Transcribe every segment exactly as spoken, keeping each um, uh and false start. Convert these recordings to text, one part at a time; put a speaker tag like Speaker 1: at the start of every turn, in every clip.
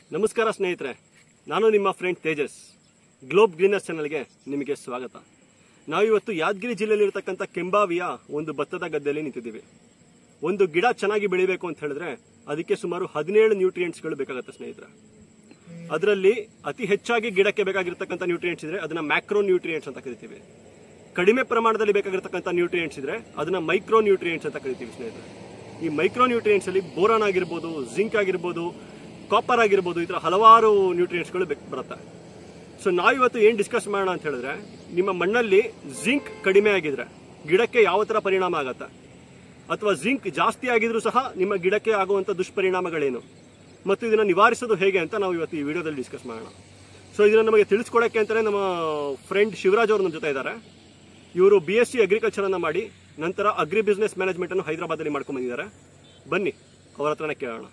Speaker 1: ನಮಸ್ಕಾರ ಸ್ನೇಹಿತರೆ, ನಾನು ನಿಮ್ಮ ಫ್ರೆಂಡ್ ತೇಜಸ್. ಗ್ಲೋಬ್ ಗ್ರೀನರ್ಸ್ ಚಾನಲ್ಗೆ ನಿಮಗೆ ಸ್ವಾಗತ. ನಾವಿವತ್ತು ಯಾದಗಿರಿ ಜಿಲ್ಲೆಯಲ್ಲಿರತಕ್ಕಂಥ ಕೆಂಬಾವಿಯ ಒಂದು ಭತ್ತದ ಗದ್ದೆಯಲ್ಲಿ ನಿಂತಿದ್ದೀವಿ. ಒಂದು ಗಿಡ ಚೆನ್ನಾಗಿ ಬೆಳಿಬೇಕು ಅಂತ ಹೇಳಿದ್ರೆ ಅದಕ್ಕೆ ಸುಮಾರು ಹದಿನೇಳು ನ್ಯೂಟ್ರಿಯೆಂಟ್ಸ್ಗಳು ಬೇಕಾಗುತ್ತೆ ಸ್ನೇಹಿತರೆ. ಅದರಲ್ಲಿ ಅತಿ ಹೆಚ್ಚಾಗಿ ಗಿಡಕ್ಕೆ ಬೇಕಾಗಿರ್ತಕ್ಕಂಥ ನ್ಯೂಟ್ರಿಯೆಂಟ್ಸ್ ಇದ್ರೆ ಅದನ್ನ ಮ್ಯಾಕ್ರೋ ನ್ಯೂಟ್ರಿಯೆಂಟ್ಸ್ ಅಂತ ಕರಿತೀವಿ. ಕಡಿಮೆ ಪ್ರಮಾಣದಲ್ಲಿ ಬೇಕಾಗಿರ್ತಕ್ಕಂಥ ನ್ಯೂಟ್ರಿಯೆಂಟ್ಸ್ ಇದ್ರೆ ಅದನ್ನ ಮೈಕ್ರೋ ನ್ಯೂಟ್ರಿಯೆಂಟ್ಸ್ ಅಂತ ಕರಿತೀವಿ ಸ್ನೇಹಿತರೆ. ಈ ಮೈಕ್ರೋ ನ್ಯೂಟ್ರಿಯೆಂಟ್ಸ್ ಅಲ್ಲಿ ಬೋರಾನ್ ಆಗಿರ್ಬೋದು, ಜಿಂಕ್ ಆಗಿರ್ಬೋದು, ಕಾಪರ್ ಆಗಿರ್ಬೋದು, ಈ ಥರ ಹಲವಾರು ನ್ಯೂಟ್ರಿಯೆಂಟ್ಸ್ಗಳು ಬರುತ್ತೆ. ಸೊ ನಾವಿವತ್ತು ಏನು ಡಿಸ್ಕಸ್ ಮಾಡೋಣ ಅಂತ ಹೇಳಿದ್ರೆ, ನಿಮ್ಮ ಮಣ್ಣಲ್ಲಿ ಜಿಂಕ್ ಕಡಿಮೆ ಆಗಿದ್ರೆ ಗಿಡಕ್ಕೆ ಯಾವ ಥರ ಪರಿಣಾಮ ಆಗತ್ತೆ, ಅಥವಾ ಜಿಂಕ್ ಜಾಸ್ತಿ ಆಗಿದ್ರೂ ಸಹ ನಿಮ್ಮ ಗಿಡಕ್ಕೆ ಆಗುವಂಥ ದುಷ್ಪರಿಣಾಮಗಳೇನು ಮತ್ತು ಇದನ್ನು ನಿವಾರಿಸೋದು ಹೇಗೆ ಅಂತ ನಾವು ಇವತ್ತು ಈ ವಿಡಿಯೋದಲ್ಲಿ ಡಿಸ್ಕಸ್ ಮಾಡೋಣ. ಸೊ ಇದನ್ನು ನಮಗೆ ತಿಳಿಸ್ಕೊಡೋಕ್ಕೆ ಅಂತಲೇ ನಮ್ಮ ಫ್ರೆಂಡ್ ಶಿವರಾಜ್ ಅವರು ನಮ್ಮ ಜೊತೆ ಇದ್ದಾರೆ. ಇವರು ಬಿ ಎಸ್ ಸಿ ಅಗ್ರಿಕಲ್ಚರನ್ನು ಮಾಡಿ ನಂತರ ಅಗ್ರಿ ಬಿಸ್ನೆಸ್ ಮ್ಯಾನೇಜ್ಮೆಂಟನ್ನು ಹೈದರಾಬಾದಲ್ಲಿ ಮಾಡ್ಕೊಂಡು ಬಂದಿದ್ದಾರೆ. ಬನ್ನಿ ಅವರ ಹತ್ರನೇ ಕೇಳೋಣ.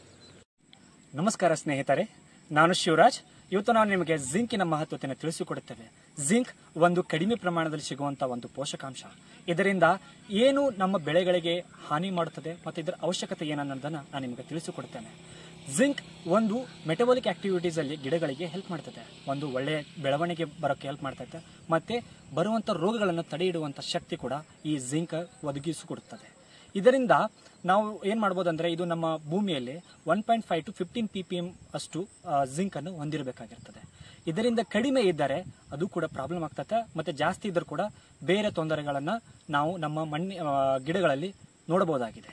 Speaker 2: ನಮಸ್ಕಾರ ಸ್ನೇಹಿತರೆ, ನಾನು ಶಿವರಾಜ್. ಇವತ್ತು ನಾವು ನಿಮಗೆ ಜಿಂಕಿನ ಮಹತ್ವತೆಯನ್ನು ತಿಳಿಸಿಕೊಡುತ್ತೇವೆ. ಜಿಂಕ್ ಒಂದು ಕಡಿಮೆ ಪ್ರಮಾಣದಲ್ಲಿ ಸಿಗುವಂತಹ ಒಂದು ಪೋಷಕಾಂಶ. ಇದರಿಂದ ಏನು ನಮ್ಮ ಬೆಳೆಗಳಿಗೆ ಹಾನಿ ಮಾಡುತ್ತದೆ ಮತ್ತು ಇದರ ಅವಶ್ಯಕತೆ ಏನನ್ನೋದನ್ನು ನಾನು ನಿಮಗೆ ತಿಳಿಸಿಕೊಡುತ್ತೇನೆ. ಜಿಂಕ್ ಒಂದು ಮೆಟಬಾಲಿಕ್ ಆಕ್ಟಿವಿಟೀಸ್ ಅಲ್ಲಿ ಗಿಡಗಳಿಗೆ ಹೆಲ್ಪ್ ಮಾಡ್ತದೆ, ಒಂದು ಒಳ್ಳೆಯ ಬೆಳವಣಿಗೆ ಬರೋಕ್ಕೆ ಹೆಲ್ಪ್ ಮಾಡ್ತದೆ, ಮತ್ತೆ ಬರುವಂಥ ರೋಗಗಳನ್ನು ತಡೆ ಹಿಡುವಂಥ ಶಕ್ತಿ ಕೂಡ ಈ ಜಿಂಕ್ ಒದಗಿಸಿಕೊಡುತ್ತದೆ. ಇದರಿಂದ ನಾವು ಏನು ಮಾಡ್ಬೋದು ಅಂದರೆ, ಇದು ನಮ್ಮ ಭೂಮಿಯಲ್ಲಿ one point five to fifteen P P M ಅಷ್ಟು ಜಿಂಕ್ ಅನ್ನು ಹೊಂದಿರಬೇಕಾಗಿರ್ತದೆ. ಇದರಿಂದ ಕಡಿಮೆ ಇದ್ದರೆ ಅದು ಕೂಡ ಪ್ರಾಬ್ಲಮ್ ಆಗ್ತದೆ, ಮತ್ತು ಜಾಸ್ತಿ ಇದ್ದರೂ ಕೂಡ ಬೇರೆ ತೊಂದರೆಗಳನ್ನು ನಾವು ನಮ್ಮ ಮಣ್ಣಿ ಗಿಡಗಳಲ್ಲಿ ನೋಡಬಹುದಾಗಿದೆ.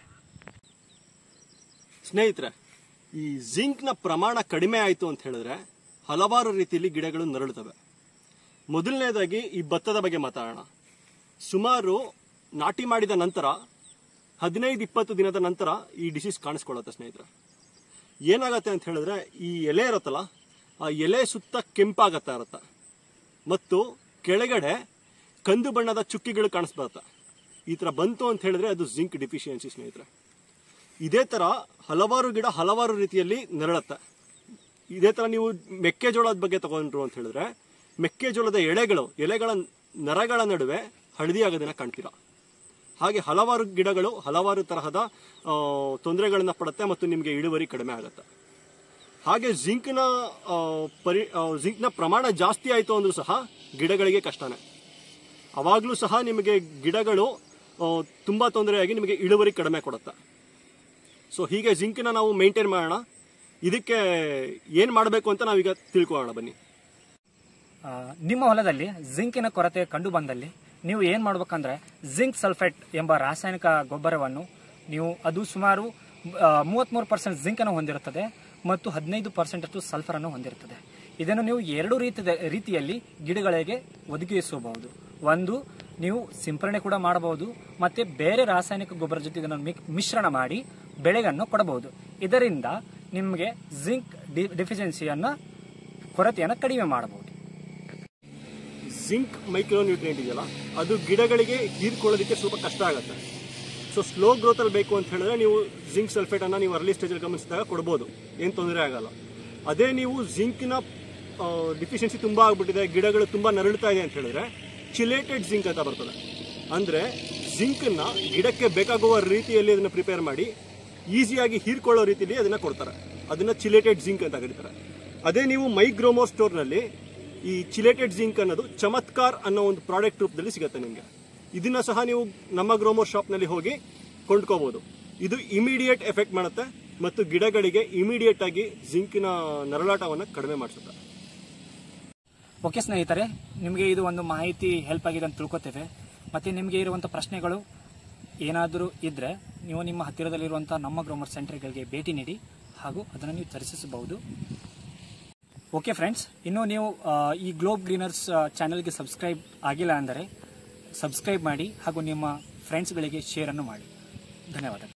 Speaker 1: ಸ್ನೇಹಿತರೆ, ಈ ಜಿಂಕ್ನ ಪ್ರಮಾಣ ಕಡಿಮೆ ಆಯಿತು ಅಂತ ಹೇಳಿದ್ರೆ ಹಲವಾರು ರೀತಿಯಲ್ಲಿ ಗಿಡಗಳು ನರಳುತ್ತವೆ. ಮೊದಲನೇದಾಗಿ ಈ ಭತ್ತದ ಬಗ್ಗೆ ಮಾತಾಡೋಣ. ಸುಮಾರು ನಾಟಿ ಮಾಡಿದ ನಂತರ ಹದಿನೈದು ಇಪ್ಪತ್ತು ದಿನದ ನಂತರ ಈ ಡಿಸೀಸ್ ಕಾಣಿಸ್ಕೊಳ್ಳುತ್ತೆ ಸ್ನೇಹಿತರೆ. ಏನಾಗತ್ತೆ ಅಂತ ಹೇಳಿದ್ರೆ, ಈ ಎಲೆ ಇರುತ್ತಲ್ಲ, ಆ ಎಲೆ ಸುತ್ತ ಕೆಂಪಾಗತ್ತಾ ಇರುತ್ತೆ ಮತ್ತು ಕೆಳಗಡೆ ಕಂದು ಬಣ್ಣದ ಚುಕ್ಕಿಗಳು ಕಾಣಿಸ್ಬರುತ್ತೆ. ಈ ಥರ ಬಂತು ಅಂತ ಹೇಳಿದ್ರೆ ಅದು ಜಿಂಕ್ ಡಿಫಿಷಿಯನ್ಸಿ ಸ್ನೇಹಿತರೆ. ಇದೇ ಥರ ಹಲವಾರು ಗಿಡ ಹಲವಾರು ರೀತಿಯಲ್ಲಿ ನರಳುತ್ತೆ. ಇದೇ ಥರ ನೀವು ಮೆಕ್ಕೆಜೋಳದ ಬಗ್ಗೆ ತಗೊಂಡ್ರು ಅಂತ ಹೇಳಿದ್ರೆ, ಮೆಕ್ಕೆಜೋಳದ ಎಳೆಗಳು ಎಲೆಗಳ ನರಗಳ ನಡುವೆ ಹಳದಿ ಆಗೋದನ್ನ ಕಾಣ್ತೀರಾ. ಹಾಗೆ ಹಲವಾರು ಗಿಡಗಳು ಹಲವಾರು ತರಹದ ತೊಂದರೆಗಳನ್ನು ಪಡುತ್ತೆ ಮತ್ತು ನಿಮಗೆ ಇಳುವರಿ ಕಡಿಮೆ ಆಗುತ್ತೆ. ಹಾಗೆ ಜಿಂಕ್ನ ಪರಿ ಜಿಂಕ್ನ ಪ್ರಮಾಣ ಜಾಸ್ತಿ ಆಯಿತು ಅಂದರೂ ಸಹ ಗಿಡಗಳಿಗೆ ಕಷ್ಟನೇ. ಅವಾಗಲೂ ಸಹ ನಿಮಗೆ ಗಿಡಗಳು ತುಂಬ ತೊಂದರೆಯಾಗಿ ನಿಮಗೆ ಇಳುವರಿ ಕಡಿಮೆ ಕೊಡುತ್ತೆ. ಸೊ ಹೀಗೆ ಜಿಂಕ್ನ ನಾವು ಮೇಂಟೈನ್ ಮಾಡೋಣ. ಇದಕ್ಕೆ ಏನು ಮಾಡಬೇಕು ಅಂತ ನಾವೀಗ ತಿಳ್ಕೊಳ್ಳೋಣ ಬನ್ನಿ.
Speaker 2: ನಿಮ್ಮ ಹೊಲದಲ್ಲಿ ಜಿಂಕಿನ ಕೊರತೆ ಕಂಡು ಬಂದಲ್ಲಿ ನೀವು ಏನು ಮಾಡ್ಬೇಕಂದ್ರೆ, ಜಿಂಕ್ ಸಲ್ಫೇಟ್ ಎಂಬ ರಾಸಾಯನಿಕ ಗೊಬ್ಬರವನ್ನು ನೀವು, ಅದು ಸುಮಾರು ಮೂವತ್ತ್ಮೂರು ಪರ್ಸೆಂಟ್ ಜಿಂಕನ್ನು ಹೊಂದಿರುತ್ತದೆ ಮತ್ತು ಹದಿನೈದು ಪರ್ಸೆಂಟ್ ಅಷ್ಟು ಸಲ್ಫರನ್ನು ಹೊಂದಿರುತ್ತದೆ. ಇದನ್ನು ನೀವು ಎರಡು ರೀತಿಯ ರೀತಿಯಲ್ಲಿ ಗಿಡಗಳಿಗೆ ಒದಗಿಸಬಹುದು. ಒಂದು, ನೀವು ಸಿಂಪರಣೆ ಕೂಡ ಮಾಡಬಹುದು, ಮತ್ತು ಬೇರೆ ರಾಸಾಯನಿಕ ಗೊಬ್ಬರ ಜೊತೆ ಇದನ್ನು ಮಿಶ್ರಣ ಮಾಡಿ ಬೆಳೆಗಳನ್ನು ಕೊಡಬಹುದು. ಇದರಿಂದ ನಿಮಗೆ ಜಿಂಕ್ ಡಿಫಿಷಿಯನ್ಸಿಯನ್ನು ಕೊರತೆಯನ್ನು ಕಡಿಮೆ ಮಾಡಬಹುದು.
Speaker 1: ಜಿಂಕ್ ಮೈಕ್ರೋ ನ್ಯೂಟ್ರಿಯೆಂಟ್ ಇದೆಯಲ್ಲ, ಅದು ಗಿಡಗಳಿಗೆ ಹೀರ್ಕೊಳ್ಳೋದಕ್ಕೆ ಸ್ವಲ್ಪ ಕಷ್ಟ ಆಗುತ್ತೆ. ಸೊ ಸ್ಲೋ ಗ್ರೋತಲ್ಲಿ ಬೇಕು ಅಂತ ಹೇಳಿದ್ರೆ ನೀವು ಜಿಂಕ್ ಸಲ್ಫೇಟನ್ನು ನೀವು ಅರ್ಲಿ ಸ್ಟೇಜಲ್ಲಿ ಗಮನಿಸಿದಾಗ ಕೊಡ್ಬೋದು, ಏನು ತೊಂದರೆ ಆಗಲ್ಲ. ಅದೇ ನೀವು ಜಿಂಕ್ನ ಡಿಫಿಷಿಯನ್ಸಿ ತುಂಬ ಆಗಿಬಿಟ್ಟಿದೆ, ಗಿಡಗಳು ತುಂಬ ನರಳುತ್ತಾ ಇದೆ ಅಂತ ಹೇಳಿದ್ರೆ ಚಿಲೇಟೆಡ್ ಜಿಂಕ್ ಅಂತ ಬರ್ತದೆ. ಅಂದರೆ ಜಿಂಕನ್ನು ಗಿಡಕ್ಕೆ ಬೇಕಾಗುವ ರೀತಿಯಲ್ಲಿ ಅದನ್ನು ಪ್ರಿಪೇರ್ ಮಾಡಿ ಈಸಿಯಾಗಿ ಹೀರ್ಕೊಳ್ಳೋ ರೀತಿಯಲ್ಲಿ ಅದನ್ನು ಕೊಡ್ತಾರೆ. ಅದನ್ನು ಚಿಲೇಟೆಡ್ ಜಿಂಕ್ ಅಂತ ಕರೀತಾರೆ. ಅದೇ ನೀವು ಮೈಗ್ರೋಮೋ ಸ್ಟೋರ್ನಲ್ಲಿ ಈ ಚಿಲೇಟೆಡ್ ಜಿಂಕ್ ಅನ್ನೋದು ಚಮತ್ಕಾರ್ ಅನ್ನೋ ಒಂದು ಪ್ರಾಡಕ್ಟ್ ರೂಪದಲ್ಲಿ ಸಿಗುತ್ತೆ ನಿಮಗೆ. ಇದನ್ನ ಸಹ ನೀವು ನಮ್ಮ ಗ್ರೋಮೋ ಶಾಪ್ನಲ್ಲಿ ಹೋಗಿ ಕೊಂಡ್ಕೋಬಹುದು. ಇದು ಇಮಿಡಿಯೇಟ್ ಎಫೆಕ್ಟ್ ಮಾಡುತ್ತೆ ಮತ್ತು ಗಿಡಗಳಿಗೆ ಇಮಿಡಿಯೇಟ್ ಆಗಿ ಜಿಂಕಿನ ನರಳಾಟವನ್ನು ಕಡಿಮೆ ಮಾಡಿಸುತ್ತೆ.
Speaker 2: ಓಕೆ ಸ್ನೇಹಿತರೆ, ನಿಮಗೆ ಇದು ಒಂದು ಮಾಹಿತಿ ಹೆಲ್ಪ್ ಆಗಿದೆ ಅಂತ ತಿಳ್ಕೊತೇವೆ. ಮತ್ತು ನಿಮಗೆ ಇರುವಂಥ ಪ್ರಶ್ನೆಗಳು ಏನಾದರೂ ಇದ್ದರೆ ನೀವು ನಿಮ್ಮ ಹತ್ತಿರದಲ್ಲಿರುವಂಥ ನಮ್ಮ ಗ್ರೋಮರ್ ಸೆಂಟರ್ಗಳಿಗೆ ಭೇಟಿ ನೀಡಿ ಹಾಗೂ ಅದನ್ನು ನೀವು ಚರ್ಚಿಸಬಹುದು. ಓಕೆ ಫ್ರೆಂಡ್ಸ್, ಇನ್ನು ನೀವು ಈ ಗ್ಲೋಬ್ ಗ್ರೀನರ್ಸ್ ಚಾನೆಲ್ಗೆ ಸಬ್ಸ್ಕ್ರೈಬ್ ಆಗಿಲ್ಲ ಅಂದರೆ ಸಬ್ಸ್ಕ್ರೈಬ್ ಮಾಡಿ ಹಾಗೂ ನಿಮ್ಮ ಫ್ರೆಂಡ್ಸ್ಗಳಿಗೆ ಶೇರನ್ನು ಮಾಡಿ. ಧನ್ಯವಾದ.